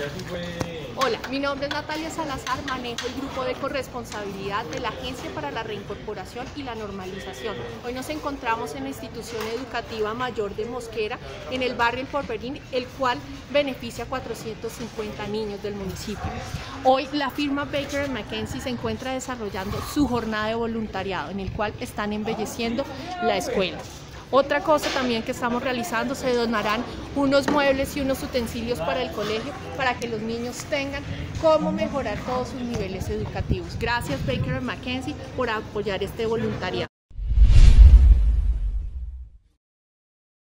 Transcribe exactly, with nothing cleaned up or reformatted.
Hola, mi nombre es Natalia Salazar, manejo el grupo de corresponsabilidad de la Agencia para la Reincorporación y la Normalización. Hoy nos encontramos en la institución educativa mayor de Mosquera, en el barrio El Porvenir, el cual beneficia a cuatrocientos cincuenta niños del municipio. Hoy la firma Baker McKenzie se encuentra desarrollando su jornada de voluntariado, en el cual están embelleciendo la escuela. Otra cosa también que estamos realizando, se donarán unos muebles y unos utensilios para el colegio para que los niños tengan cómo mejorar todos sus niveles educativos. Gracias Baker McKenzie por apoyar este voluntariado.